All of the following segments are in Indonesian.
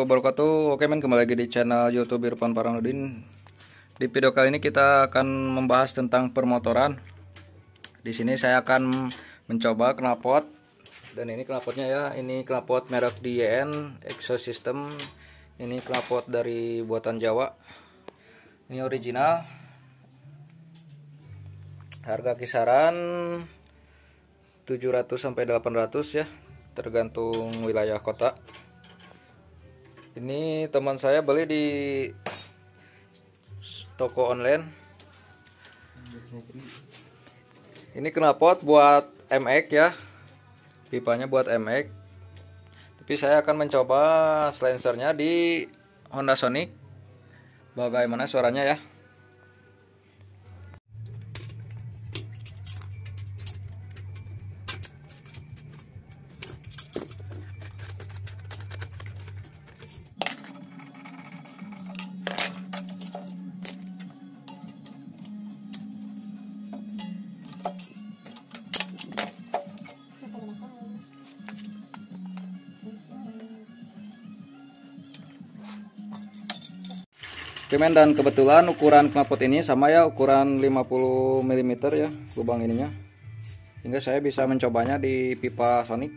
wabarakatuh. Oke men, kembali lagi di channel YouTube Irfan Farhanudin. Di video kali ini kita akan membahas tentang permotoran. Di sini saya akan mencoba knalpot. Dan ini knalpotnya ya, ini knalpot merek DYN Exhaust System. Ini knalpot dari buatan Jawa. Ini original. Harga kisaran 700 sampai 800 ya, tergantung wilayah kota. Ini teman saya beli di toko online. Ini knalpot buat MX ya, pipanya buat MX. Tapi saya akan mencoba silencernya di Honda Sonic. Bagaimana suaranya ya? Oke men, dan kebetulan ukuran knalpot ini sama ya, ukuran 50 mm ya lubang ininya, hingga saya bisa mencobanya di pipa Sonic.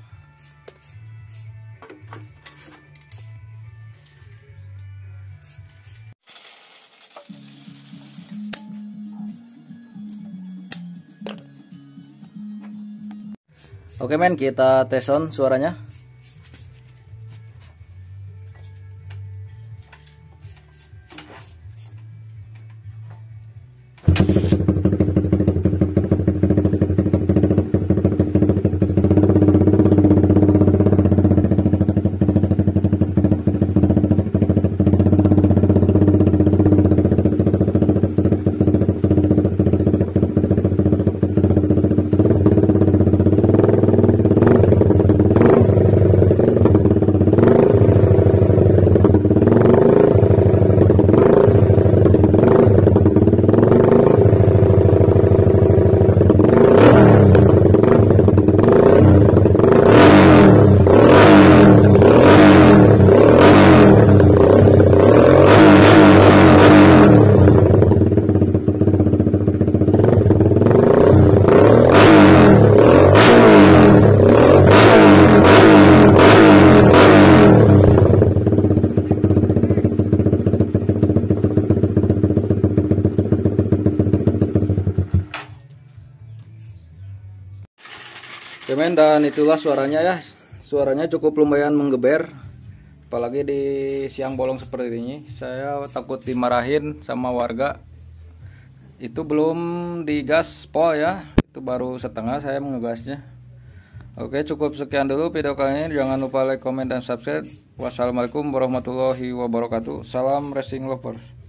Oke men, kita tes on suaranya. Oke men, dan itulah suaranya ya. Suaranya cukup lumayan menggeber, apalagi di siang bolong seperti ini. Saya takut dimarahin sama warga. Itu belum digas pol ya, itu baru setengah saya mengegasnya. Oke, cukup sekian dulu video kali ini. Jangan lupa like, comment, dan subscribe. Wassalamualaikum warahmatullahi wabarakatuh. Salam racing lovers.